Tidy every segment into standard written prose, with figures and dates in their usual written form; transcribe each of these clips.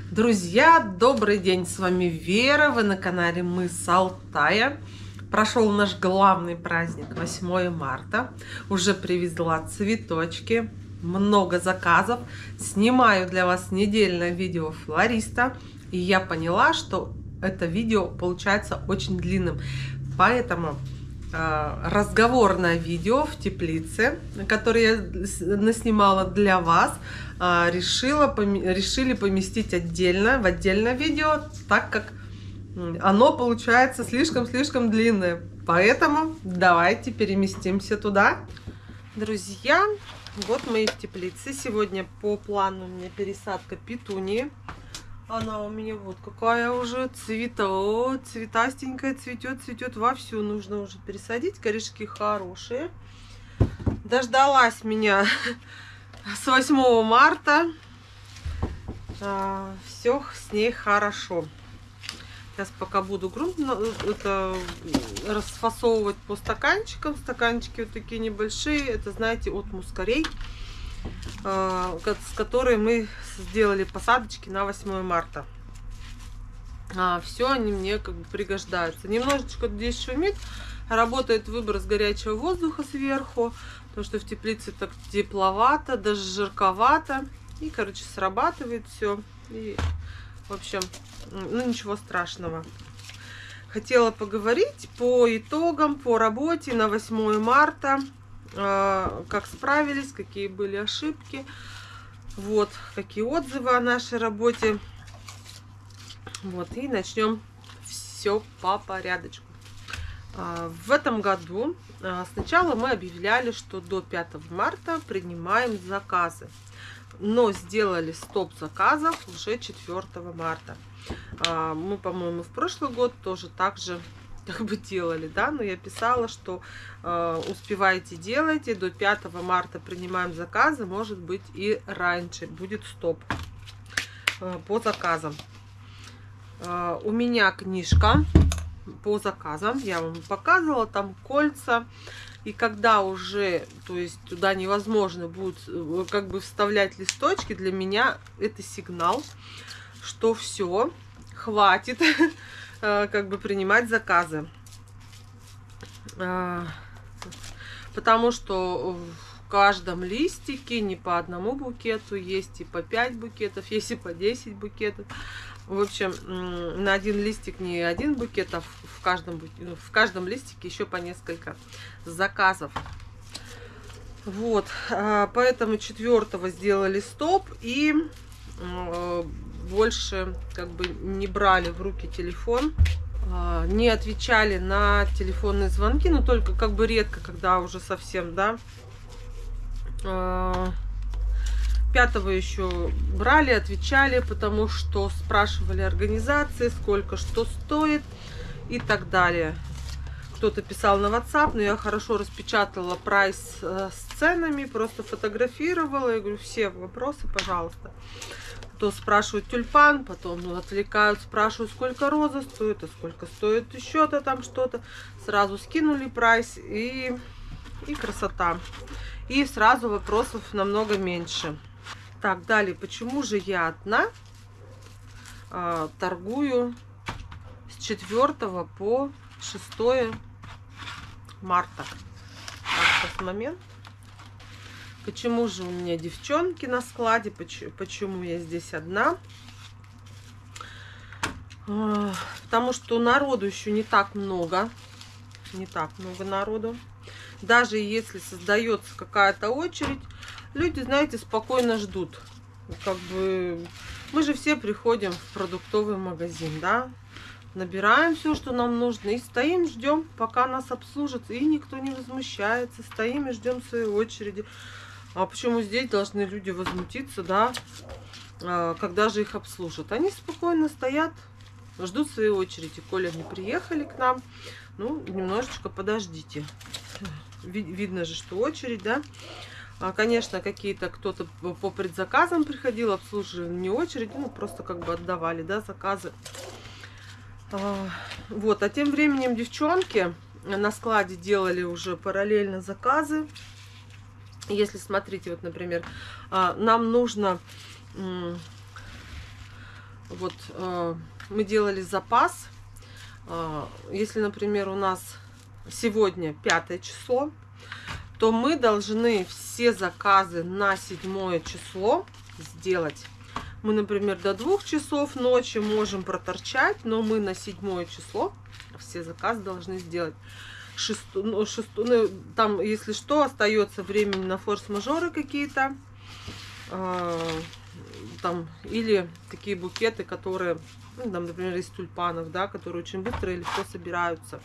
Друзья, добрый день, с вами Вера, вы на канале Мы с Алтая. Прошел наш главный праздник 8 марта, уже привезла цветочки, много заказов, снимаю для вас недельное видео флориста, и я поняла, что это видео получается очень длинным, поэтому разговорное видео в теплице, которое я наснимала для вас, решили поместить отдельно, в отдельное видео, так как оно получается слишком длинное. Поэтому давайте переместимся туда. Друзья, вот мы в теплице. Сегодня по плану у меня пересадка петунии. Она у меня вот какая уже цветастенькая, цветет вовсю. Нужно уже пересадить. Корешки хорошие. Дождалась меня с 8 марта. Все с ней хорошо. Сейчас пока буду грунт расфасовывать по стаканчикам. Стаканчики вот такие небольшие. Это, знаете, от мускарей, с которой мы сделали посадочки на 8 марта. Все они мне как бы пригождаются. Немножечко здесь шумит. Работает выброс горячего воздуха сверху. Потому что в теплице так тепловато, даже жарковато. И, короче, срабатывает все. И, в общем, ну ничего страшного. Хотела поговорить по итогам, по работе на 8 марта. Как справились, какие были ошибки. Вот, какие отзывы о нашей работе. Вот, и начнем все по порядочку. В этом году сначала мы объявляли, что до 5 марта принимаем заказы. Но сделали стоп заказов уже 4 марта. Мы, по-моему, в прошлый год тоже так же как бы делали, да, но я писала, что успевайте, делайте, до 5 марта принимаем заказы, может быть и раньше будет стоп по заказам. У меня книжка по заказам, я вам показывала, там кольца, и когда уже, то есть туда невозможно будет как бы вставлять листочки, для меня это сигнал, что все, хватит как бы принимать заказы. Потому что в каждом листике не по одному букету, есть и по 5 букетов, есть и по 10 букетов. В общем, на один листик не один букет, а в каждом листике еще по несколько заказов. Вот, поэтому 4-го сделали стоп и больше как бы не брали в руки телефон, не отвечали на телефонные звонки, но только как бы редко, когда уже совсем, да. 5-го еще брали, отвечали, потому что спрашивали организации, сколько что стоит и так далее. Кто-то писал на WhatsApp, но я хорошо распечатала прайс с ценами, просто фотографировала. Я говорю, все вопросы, пожалуйста. То спрашивают тюльпан, потом отвлекают, спрашивают, сколько роза стоит, а сколько стоит еще-то там что-то. Сразу скинули прайс и красота. И сразу вопросов намного меньше. Так, далее, почему же я одна торгую с 4 по 6 марта? Так, сейчас момент. Почему же у меня девчонки на складе? Почему я здесь одна? Потому что народу еще не так много. Не так много народу. Даже если создается какая-то очередь, люди, знаете, спокойно ждут. Как бы мы же все приходим в продуктовый магазин, да? Набираем все, что нам нужно, и стоим, ждем, пока нас обслужат. И никто не возмущается. Стоим и ждем своей очереди. А почему здесь должны люди возмутиться, да, когда же их обслужат? Они спокойно стоят, ждут своей очереди. Коли они приехали к нам, ну, немножечко подождите. Видно же, что очередь, да. Конечно, кто-то по предзаказам приходил, обслуживали не очередь, ну, просто как бы отдавали, да, заказы. Вот, а тем временем девчонки на складе делали уже параллельно заказы. Если смотрите, вот, например, нам нужно Вот мы делали запас. Если, например, у нас сегодня 5 число, то мы должны все заказы на 7 число сделать. Мы, например, до 2 часов ночи можем проторчать, но мы на 7 число все заказы должны сделать. Там, если что, остается времени на форс-мажоры какие-то. Там, или такие букеты, которые, ну, там, например, из тюльпанов, да, которые очень быстро и легко собираются.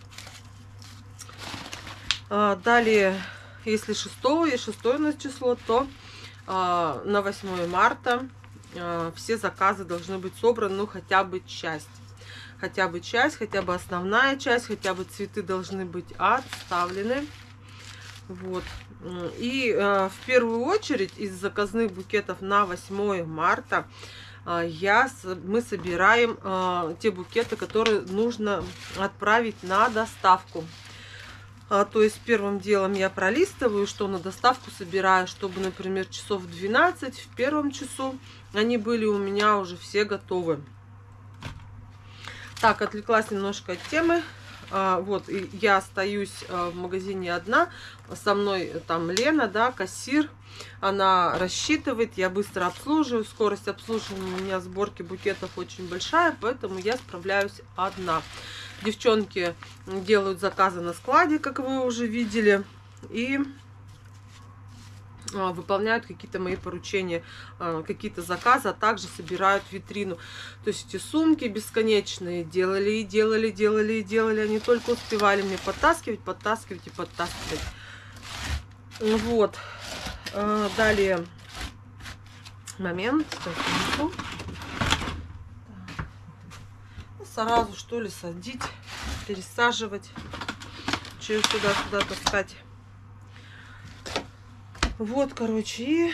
Далее, если 6 у нас число, то на 8 марта все заказы должны быть собраны, ну, хотя бы часть. Хотя бы часть, хотя бы основная часть, хотя бы цветы должны быть отставлены. Вот. И в первую очередь из заказных букетов на 8 марта мы собираем те букеты, которые нужно отправить на доставку. То есть первым делом я пролистываю, что на доставку собираю, чтобы, например, часов в 12, в первом часу они были у меня уже все готовы. Так, отвлеклась немножко от темы. Вот, я остаюсь в магазине одна, со мной там Лена, да, кассир, она рассчитывает, я быстро обслуживаю, скорость обслуживания у меня сборки букетов очень большая, поэтому я справляюсь одна. Девчонки делают заказы на складе, как вы уже видели, и выполняют какие-то мои поручения, какие-то заказы, а также собирают витрину. То есть эти сумки бесконечные делали и делали, делали и делали. Они только успевали мне подтаскивать, подтаскивать и подтаскивать. Вот. Далее момент. Сразу, что ли, садить, пересаживать. Че сюда таскать. Вот, короче, и...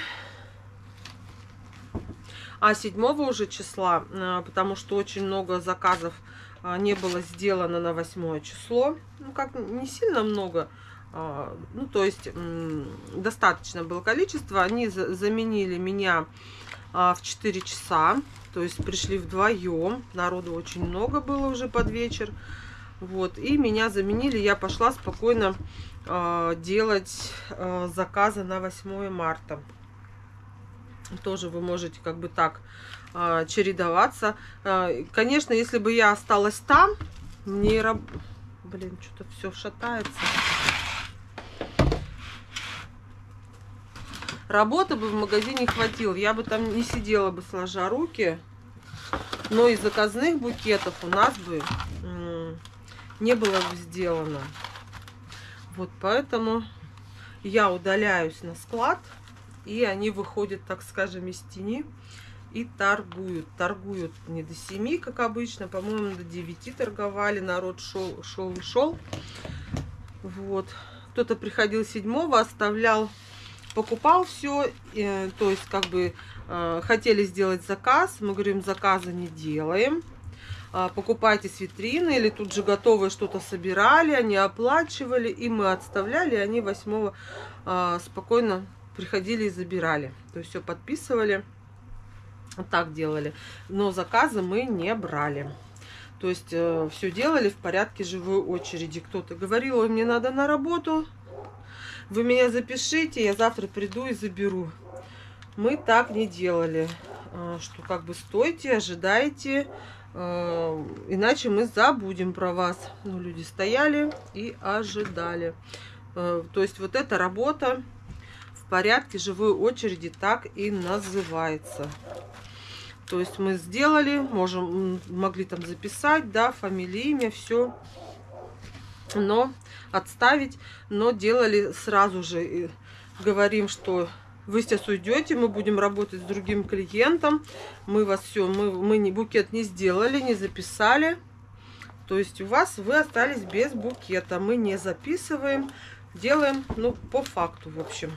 7 уже числа, потому что очень много заказов не было сделано на 8 число. Ну, как, не сильно много. Ну, то есть, достаточно было количество. Они заменили меня в 4 часа. То есть, пришли вдвоем. Народу очень много было уже под вечер. Вот, и меня заменили. Я пошла спокойно делать заказы на 8 марта. Тоже вы можете как бы так чередоваться. Конечно, если бы я осталась там, мне... Блин, что-то все шатается. Работы бы в магазине хватило. Я бы там не сидела бы сложа руки. Но из заказных букетов у нас бы не было бы сделано. Вот поэтому я удаляюсь на склад, и они выходят, так скажем, из тени и торгуют. Торгуют не до 7, как обычно, по-моему, до 9 торговали, народ шел. Вот. Кто-то приходил 7, оставлял, покупал все, то есть как бы хотели сделать заказ, мы говорим, заказа не делаем. Покупайте с витрины, или тут же готовое что-то собирали, они оплачивали, и мы отставляли, и они 8 спокойно приходили и забирали. То есть все подписывали, вот так делали. Но заказы мы не брали. То есть все делали в порядке живой очереди. Кто-то говорил, ой, мне надо на работу, вы меня запишите, я завтра приду и заберу. Мы так не делали, что как бы стойте, ожидайте, иначе мы забудем про вас. Ну, люди стояли и ожидали. То есть вот эта работа в порядке живой очереди так и называется. То есть мы сделали, могли там записать, да, фамилия, имя, все, но отставить, но делали сразу же, говорим, что вы сейчас уйдете, мы будем работать с другим клиентом, мы вас все, мы не букет не сделали, не записали, то есть у вас вы остались без букета, мы не записываем, делаем, ну, по факту, в общем.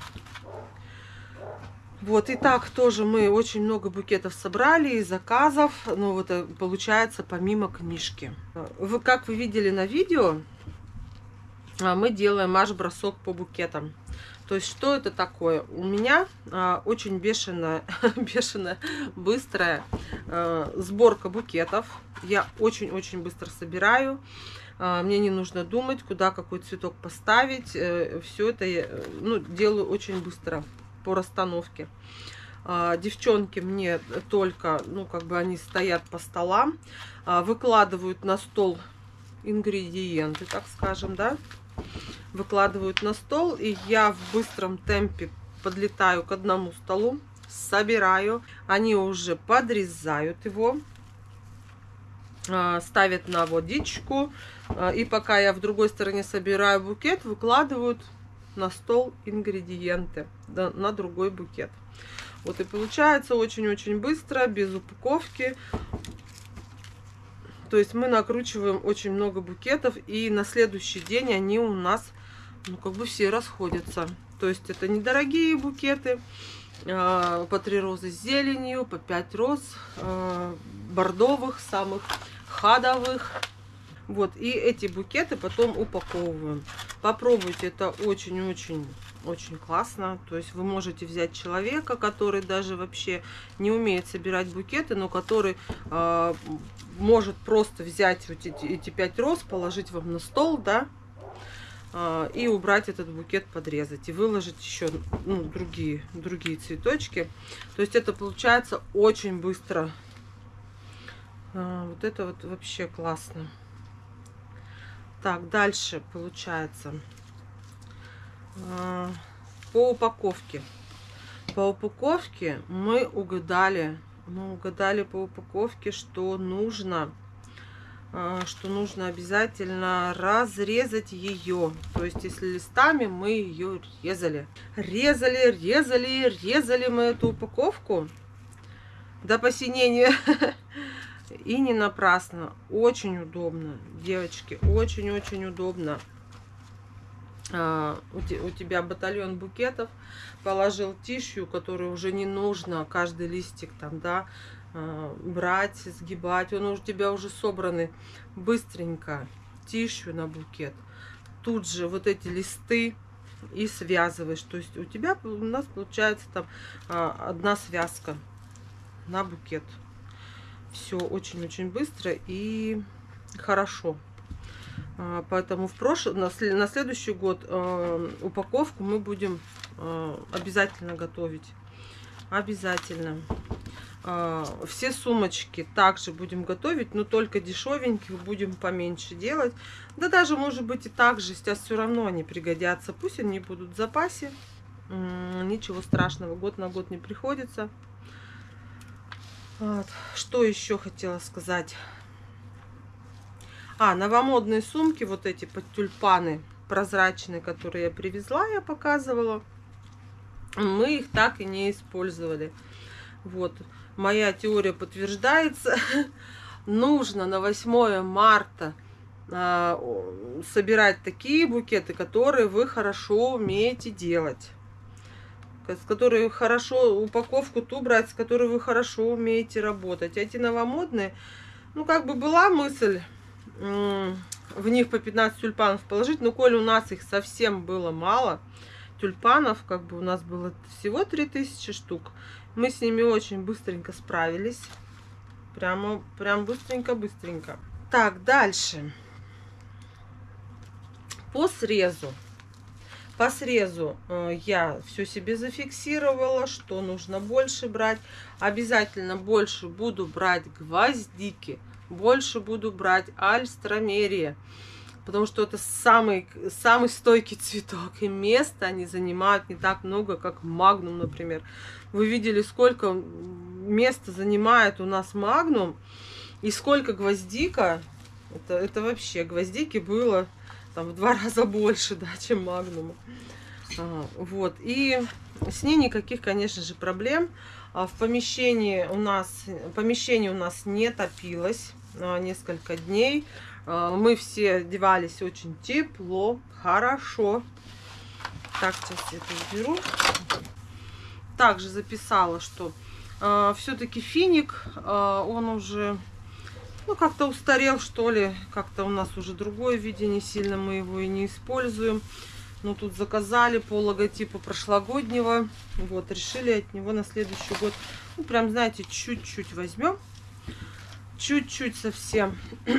Вот, и так тоже мы очень много букетов собрали и заказов, ну, вот получается помимо книжки. Как вы видели на видео, мы делаем марш-бросок по букетам. То есть, что это такое? У меня очень бешеная, быстрая сборка букетов. Я очень-очень быстро собираю. Мне не нужно думать, куда какой цветок поставить. Все это я делаю очень быстро по расстановке. Девчонки мне только, они стоят по столам, выкладывают на стол ингредиенты, так скажем, да. Выкладывают на стол, и я в быстром темпе подлетаю к одному столу, собираю. Они уже подрезают его, ставят на водичку, и пока я в другой стороне собираю букет, выкладывают на стол ингредиенты, да, на другой букет. Вот и получается очень-очень быстро, без упаковки. То есть мы накручиваем очень много букетов, и на следующий день они у нас, все расходятся. То есть это недорогие букеты, по 3 розы с зеленью, по 5 роз, бордовых, самых ходовых. Вот, и эти букеты потом упаковываем. Попробуйте, это очень классно. То есть вы можете взять человека, который даже вообще не умеет собирать букеты, но который может просто взять вот эти 5 роз, положить вам на стол, да, и убрать этот букет, подрезать и выложить еще другие цветочки. То есть это получается очень быстро. Вот это вот вообще классно. Так, дальше получается по упаковке. По упаковке мы угадали по упаковке, что нужно обязательно разрезать ее. То есть, если листами, мы ее резали мы эту упаковку до посинения. И не напрасно. Очень удобно, девочки, очень-очень удобно. У тебя батальон букетов, положил тишью, который уже не нужно каждый листик там, да, брать, сгибать. Он у тебя уже собраны быстренько. Тишью на букет. Тут же вот эти листы и связываешь. То есть у нас получается там одна связка на букет. Все очень-очень быстро и хорошо. Поэтому на следующий год упаковку мы будем обязательно готовить. Обязательно. Все сумочки также будем готовить, но только дешевеньких будем поменьше делать. Да даже, может быть, и так же, сейчас все равно они пригодятся. Пусть они будут в запасе. Ничего страшного, год на год не приходится. Вот. Что еще хотела сказать? Новомодные сумки, вот эти под тюльпаны прозрачные, которые я привезла, я показывала. Мы их так и не использовали. Вот. Моя теория подтверждается. Нужно на 8 марта собирать такие букеты, которые вы хорошо умеете делать. С которой хорошо упаковку ту брать, с которой вы хорошо умеете работать. Эти новомодные, была мысль в них по 15 тюльпанов положить, но коли у нас их совсем было мало, тюльпанов, у нас было всего 3000 штук, мы с ними очень быстренько справились. Прям быстренько. Так, дальше. По срезу. По срезу я все себе зафиксировала, что нужно больше брать. Обязательно больше буду брать гвоздики, больше буду брать альстромерия, потому что это самый стойкий цветок. И места они занимают не так много, как магнум, например. Вы видели, сколько места занимает у нас магнум и сколько гвоздика. Это вообще гвоздики было там в 2 раза больше, да, чем магнума. Вот. И с ней никаких, конечно же, проблем. В помещении у нас не топилось несколько дней. Мы все одевались очень тепло, хорошо. Так, сейчас я это уберу. Также записала, что все-таки финик, он уже как-то устарел, что ли. Как-то у нас уже другое видение, сильно мы его и не используем. Ну, тут заказали по логотипу прошлогоднего. Вот, решили от него на следующий год. Ну, прям, знаете, чуть-чуть возьмем. Чуть-чуть совсем.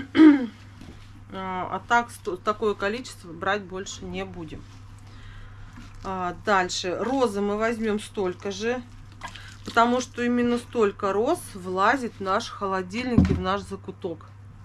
А так, такое количество брать больше не будем. Дальше. Розы мы возьмем столько же. Потому что именно столько роз влазит в наш холодильник и в наш закуток.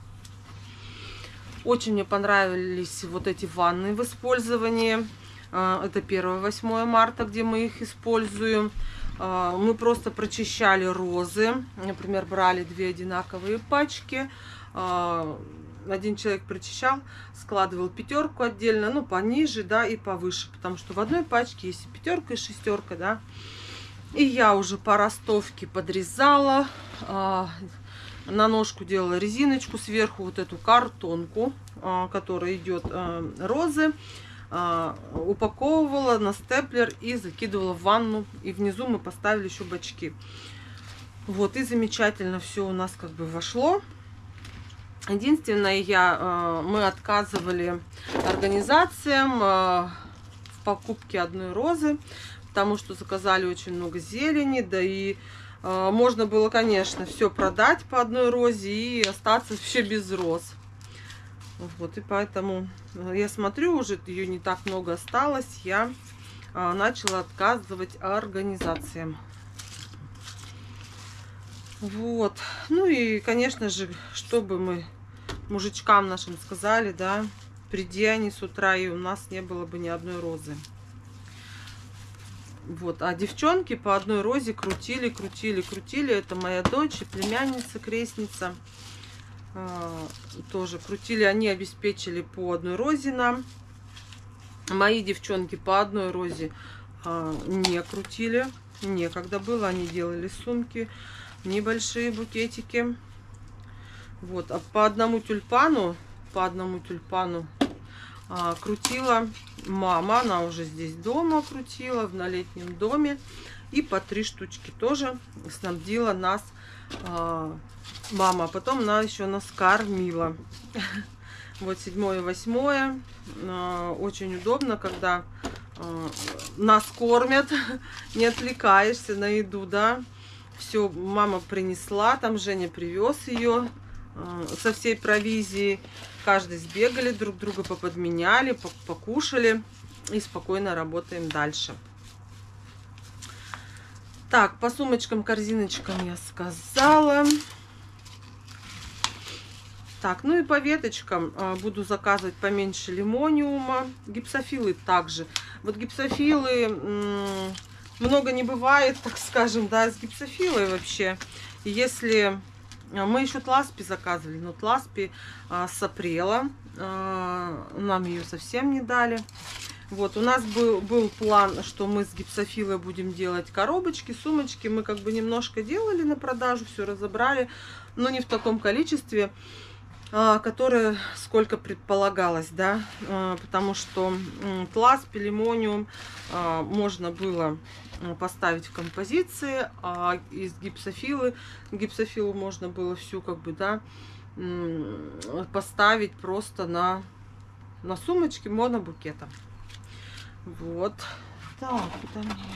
Очень мне понравились вот эти ванны в использовании. Это 1-8 марта, где мы их используем. Мы просто прочищали розы. Например, брали 2 одинаковые пачки. Один человек прочищал, складывал 5 отдельно, ну, пониже, да, и повыше. Потому что в одной пачке есть и 5 и 6, да. И я уже по ростовке подрезала. На ножку делала резиночку, сверху вот эту картонку, которая идет розы, упаковывала на степлер и закидывала в ванну. И внизу мы поставили еще бачки. Вот, и замечательно все у нас как бы вошло. Единственное, мы отказывали организациям в покупке одной розы, потому что заказали очень много зелени, да и можно было, конечно, все продать по одной розе и остаться вообще без роз. Вот, и поэтому я смотрю, уже ее не так много осталось, я начала отказывать организациям. Вот, ну и, конечно же, чтобы мы мужичкам нашим сказали, да, приди они с утра, и у нас не было бы ни одной розы. Вот, а девчонки по одной розе крутили. Это моя дочь и племянница, крестница. Тоже крутили, они обеспечили по одной розе нам. Мои девчонки по одной розе не крутили. Некогда было, они делали сумки, небольшие букетики. Вот, а по одному тюльпану крутила мама, она уже здесь дома крутила, в летнем доме. И по 3 штучки тоже снабдила нас мама. Потом она еще нас кормила. Вот 7 и 8. Очень удобно, когда нас кормят, не отвлекаешься на еду, да. Все, мама принесла, там Женя привез ее со всей провизией. Каждый сбегали, друг друга поподменяли, покушали и спокойно работаем дальше. Так, по сумочкам, корзиночкам я сказала. Так, ну и по веточкам буду заказывать поменьше лимониума. Гипсофилы также. Вот гипсофилы много не бывает, так скажем, да, с гипсофилой вообще. И если... Мы еще тласпи заказывали, но тласпи с апреля. Нам ее совсем не дали. Вот, у нас был план, что мы с гипсофилой будем делать коробочки, сумочки. Мы как бы немножко делали на продажу, все разобрали, но не в таком количестве, которое сколько предполагалось, да. Потому что тласпи, лимониум можно было поставить в композиции, а из гипсофилу можно было всю как бы, да, поставить просто на сумочки монобукетом. Вот. Так, куда мне?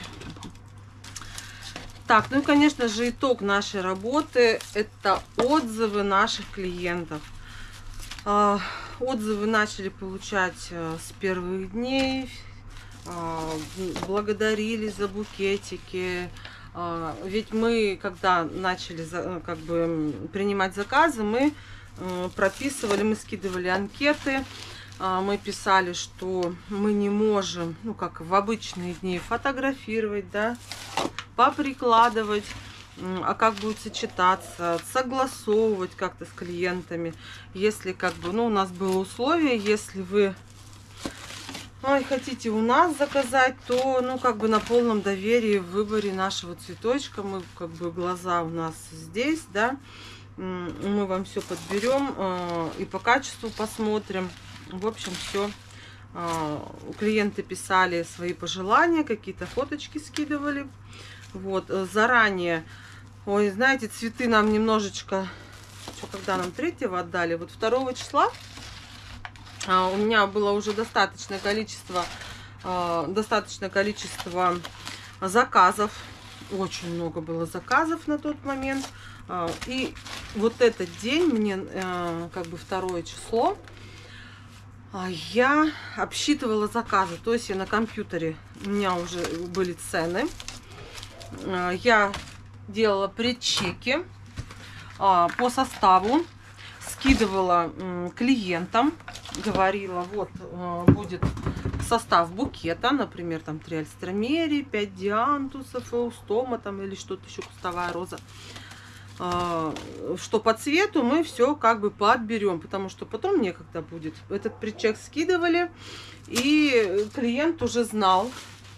Так, ну и, конечно же, итог нашей работы – это отзывы наших клиентов. Отзывы начали получать с первых дней. Благодарили за букетики. Ведь мы, когда начали как бы принимать заказы, мы прописывали, мы скидывали анкеты, мы писали, что мы не можем, ну как в обычные дни, фотографировать, да, поприкладывать, а как будет сочетаться, согласовывать как-то с клиентами. Если как бы, ну у нас было условие, если вы хотите у нас заказать, то, ну, как бы на полном доверии в выборе нашего цветочка. Мы, как бы, глаза у нас здесь, да. Мы вам все подберем и по качеству посмотрим. В общем, все. Клиенты писали свои пожелания, какие-то фоточки скидывали. Вот, заранее. Ой, знаете, цветы нам немножечко... Когда нам 3-го отдали? Вот 2 числа. У меня было уже достаточное количество достаточное количество заказов. Очень много было заказов на тот момент. И вот этот день, мне как бы 2 число, я обсчитывала заказы. То есть я на компьютере, у меня уже были цены. Я делала предчеки по составу, скидывала клиентам, говорила, вот будет состав букета, например, там 3 альстромерии, 5 диантусов, эустома там или что-то еще, кустовая роза, что по цвету мы все как бы подберем, потому что потом некогда будет. Этот предчек скидывали, и клиент уже знал,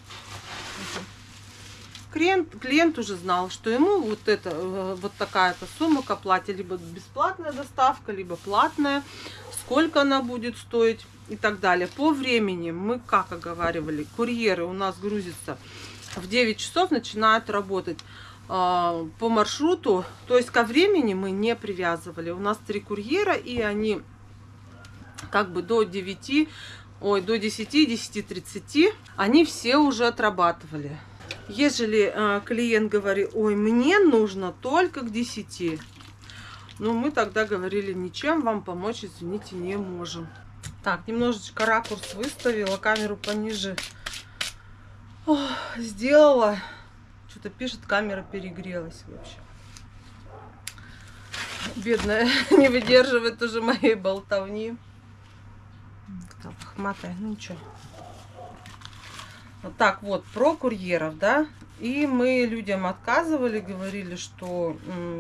клиент уже знал, что ему вот это, вот такая-то сумма к оплате, либо бесплатная доставка, либо платная, сколько она будет стоить и так далее. По времени мы как оговаривали, курьеры у нас грузятся в 9 часов, начинают работать по маршруту, то есть ко времени мы не привязывали. У нас 3 курьера, и они как бы до 10, 10:30 они все уже отрабатывали. Ежели клиент говорит, ой, мне нужно только к 10, ну мы тогда говорили, ничем вам помочь, извините, не можем. Так, немножечко ракурс выставила, камеру пониже сделала. Что-то пишет, камера перегрелась вообще. Бедная, не выдерживает уже моей болтовни. Так, хматай, ну ничего. Вот так вот, про курьеров, да. И мы людям отказывали, говорили, что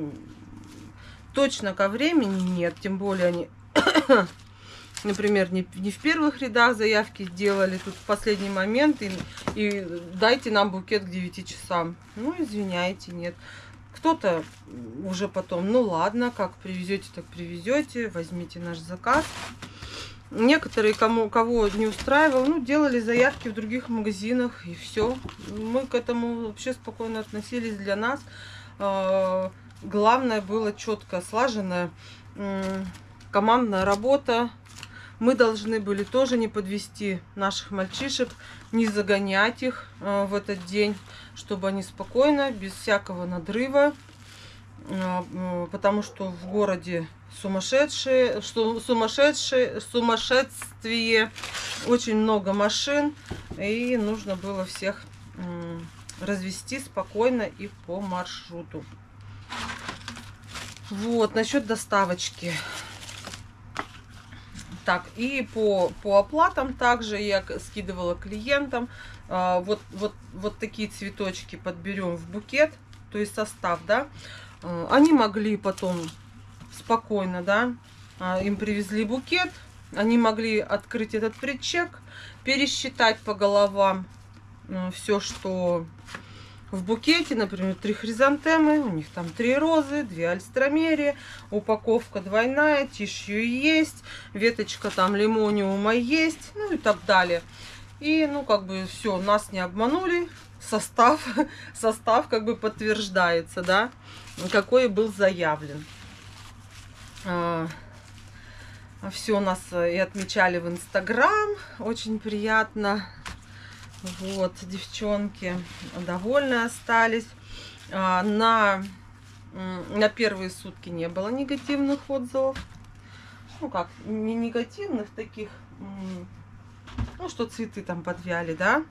точно ко времени нет. Тем более они, например, не в первых рядах заявки сделали, тут в последний момент, и дайте нам букет к 9 часам. Ну, извиняйте, нет. Кто-то уже потом, ну ладно, как привезете, так привезете, возьмите наш заказ. Некоторые, кого не устраивал, ну, делали заявки в других магазинах, и все. Мы к этому вообще спокойно относились. Для нас главное было четко слаженная командная работа. Мы должны были тоже не подвести наших мальчишек, не загонять их в этот день, чтобы они спокойно, без всякого надрыва, потому что в городе сумасшедшие, сумасшествие, очень много машин, и нужно было всех развести спокойно и по маршруту. Вот, насчет доставочки. Так, и по оплатам также я скидывала клиентам. Вот такие цветочки подберем в букет, то есть состав, да. Они могли потом спокойно, да, им привезли букет, они могли открыть этот предчек, пересчитать по головам все, что в букете, например, 3 хризантемы, у них там 3 розы, 2 альстромерии, упаковка двойная, тишью есть, веточка там лимониума есть, ну и так далее. И, ну, как бы все, нас не обманули, состав как бы подтверждается, да, какой был заявлен. Все нас и отмечали в Инстаграм, очень приятно. Вот, девчонки довольны остались. На первые сутки не было негативных отзывов. Ну как, не негативных таких, ну что цветы там подвяли, да,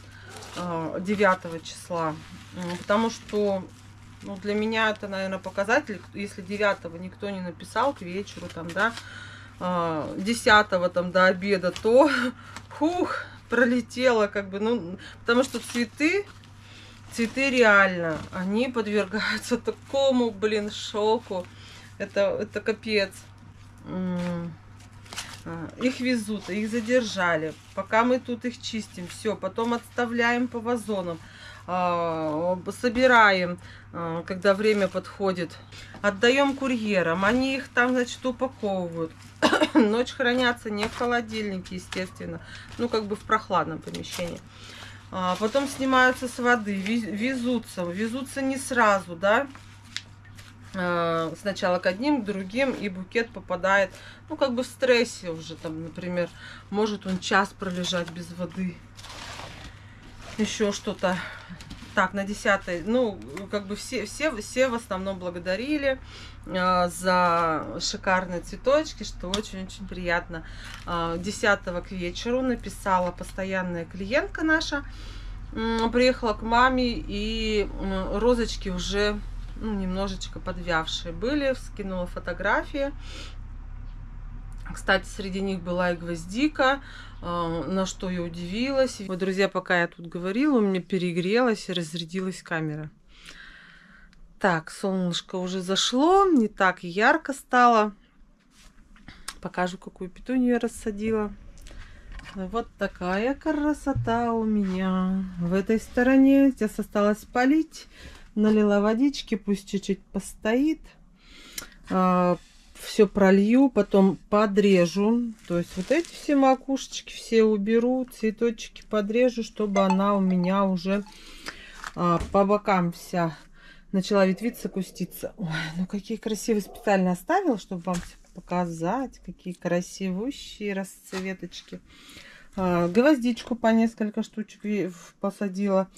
9 числа. Потому что, ну, для меня это, наверное, показатель, если 9 никто не написал к вечеру, там, да, 10 там до обеда, то, фух, пролетело, как бы, ну, потому что цветы реально, они подвергаются такому, блин, шоку. Это капец. Их везут, их задержали. Пока мы тут их чистим, все, потом отставляем по вазонам, собираем, когда время подходит, отдаем курьерам, они их там, значит, упаковывают. Ночь хранятся не в холодильнике, естественно, ну, как бы в прохладном помещении. Потом снимаются с воды, везутся не сразу, да. Сначала к одним, к другим, и букет попадает, ну, как бы в стрессе уже, там, например, может он час пролежать без воды. еще что-то. Так, на 10-й, ну, как бы все в основном благодарили за шикарные цветочки, что очень-очень приятно. 10-го к вечеру написала постоянная клиентка наша, приехала к маме, и розочки уже немножечко подвявшие были, скинула фотографии. Кстати, среди них была и гвоздика, на что я удивилась. Вот, друзья, пока я тут говорила, у меня перегрелась и разрядилась камера. Так, солнышко уже зашло, не так ярко стало. Покажу, какую петунью я рассадила. Вот такая красота у меня. В этой стороне сейчас осталось полить. Налила водички, пусть чуть-чуть постоит. Все пролью, потом подрежу. То есть вот эти все макушечки все уберу, цветочки подрежу, чтобы она у меня уже по бокам вся начала ветвиться, куститься. Ой, ну какие красивые, специально оставила, чтобы вам все показать. Какие красивущие расцветочки. Гвоздичку по несколько штучек посадила.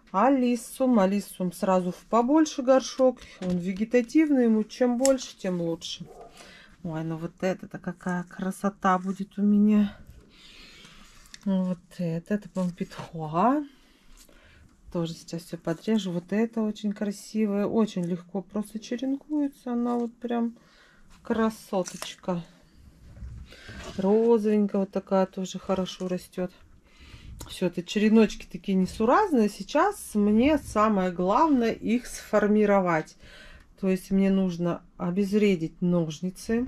Алисум сразу в побольше горшок. Он вегетативный, ему чем больше, тем лучше. Ой, ну вот это-то какая красота будет у меня. Вот это помпитхуа. Тоже сейчас все подрежу. Вот это очень красивая, очень легко просто черенкуется. Она вот прям красоточка. Розовенькая вот такая тоже хорошо растет. Все, это череночки такие несуразные. Сейчас мне самое главное их сформировать. То есть мне нужно обезвредить ножницы.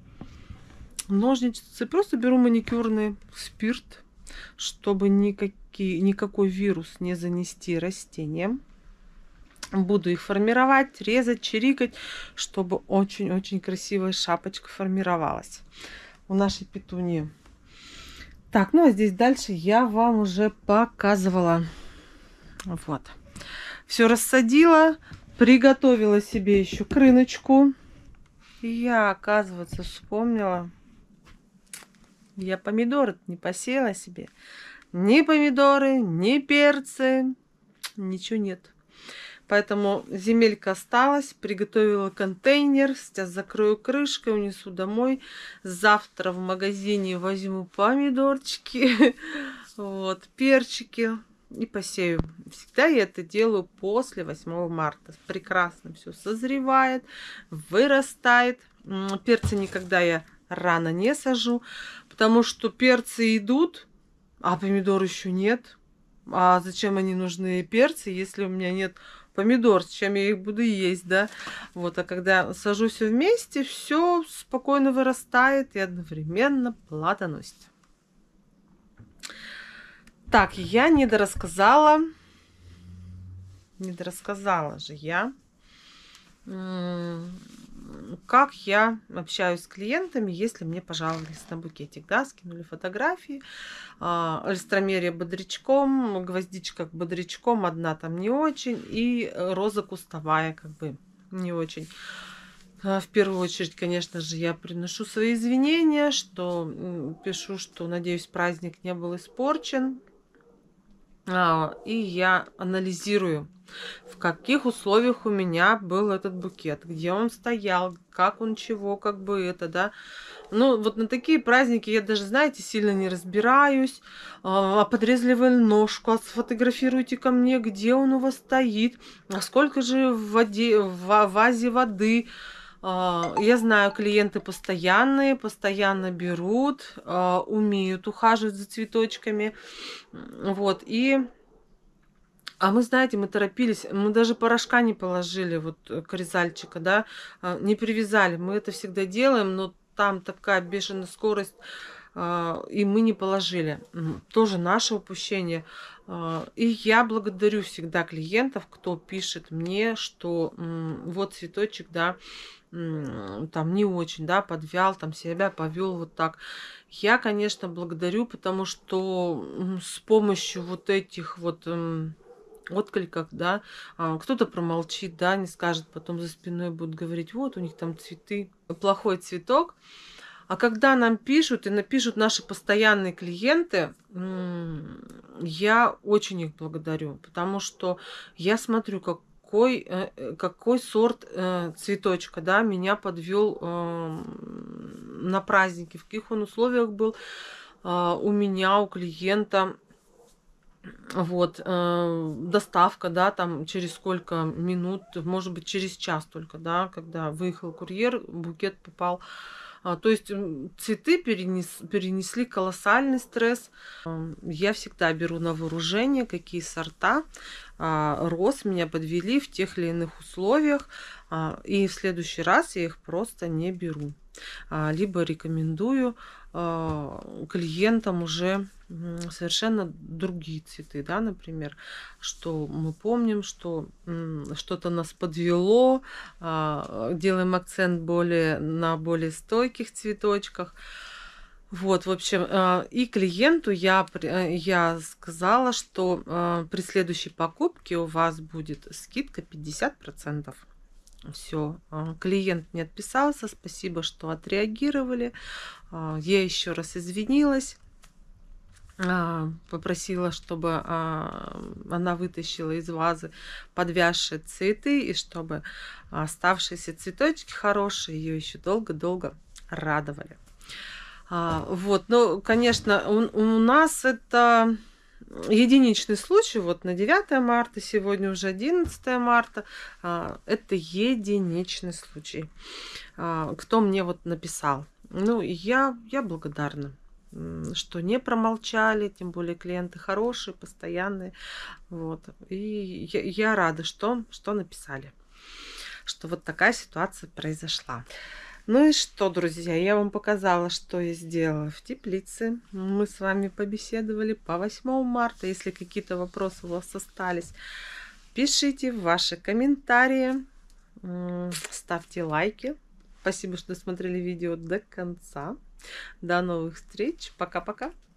Ножницы просто беру маникюрный спирт, чтобы никакой вирус не занести растениям. Буду их формировать, резать, чирикать, чтобы очень-очень красивая шапочка формировалась у нашей петуньи. Так, ну а здесь дальше я вам уже показывала. Вот. Все рассадила, приготовила себе еще крыночку. И я, оказывается, вспомнила. Я помидоры не посеяла себе. Ни помидоры, ни перцы. Ничего нет. Поэтому земелька осталась. Приготовила контейнер. Сейчас закрою крышкой, унесу домой. Завтра в магазине возьму помидорчики. Вот, перчики. И посею. Всегда я это делаю после 8 марта. Прекрасно все созревает, вырастает. Перцы никогда я рано не сажу, потому что перцы идут, а помидор еще нет. А зачем они нужны, перцы, если у меня нет помидор, с чем я их буду есть, да? Вот, а когда сажу все вместе, все спокойно вырастает и одновременно плодоносит. Так, я не дорассказала же я, как я общаюсь с клиентами, если мне пожаловались на букетик, да, скинули фотографии, альстромерия бодрячком, гвоздичка к бодрячком, одна там не очень, и роза кустовая как бы не очень. В первую очередь, конечно же, я приношу свои извинения, что пишу, что, надеюсь, праздник не был испорчен. И я анализирую, в каких условиях у меня был этот букет, где он стоял, как он чего, как бы это, да. Ну, вот на такие праздники я даже, знаете, сильно не разбираюсь. Подрезали вы ножку, сфотографируйте ко мне, где он у вас стоит, а сколько же в вазе воды. Я знаю, клиенты постоянные, постоянно берут, умеют ухаживать за цветочками. Вот, а мы, знаете, мы торопились, мы даже порошка не положили, вот, кризальчика, да, не привязали. Мы это всегда делаем, но там такая бешеная скорость, и мы не положили. Тоже наше упущение. И я благодарю всегда клиентов, кто пишет мне, что вот цветочек, да, там не очень, да, подвял, там себя повел вот так. Я, конечно, благодарю, потому что с помощью вот этих вот откликов, да, кто-то промолчит, да, не скажет, потом за спиной будут говорить, вот у них там цветы, плохой цветок. А когда нам пишут, и напишут наши постоянные клиенты, я очень их благодарю, потому что я смотрю, какой сорт цветочка, да, меня подвел на празднике, в каких он условиях был у меня, у клиента. Вот, доставка, да, там через сколько минут, может быть, через час только, да, когда выехал курьер, букет попал. То есть цветы перенесли колоссальный стресс. Я всегда беру на вооружение, какие сорта роз меня подвели в тех или иных условиях, и в следующий раз я их просто не беру. Либо рекомендую клиентам уже совершенно другие цветы, да, например, что мы помним, что что-то нас подвело, делаем акцент на более стойких цветочках. Вот, в общем, и клиенту я сказала, что при следующей покупке у вас будет скидка 50%. Все, клиент не отписался, спасибо, что отреагировали. Я еще раз извинилась, попросила, чтобы она вытащила из вазы подвязшие цветы, и чтобы оставшиеся цветочки хорошие ее еще долго-долго радовали. Вот, ну, конечно, у нас это единичный случай. Вот на 9 марта, сегодня уже 11 марта. Это единичный случай. Кто мне вот написал? Ну, я благодарна, что не промолчали, тем более клиенты хорошие, постоянные. Вот. И я рада, что написали, что вот такая ситуация произошла. Ну и что, друзья, я вам показала, что я сделала в теплице. Мы с вами побеседовали по 8 марта. Если какие-то вопросы у вас остались, пишите ваши комментарии, ставьте лайки. Спасибо, что смотрели видео до конца. До новых встреч. Пока-пока.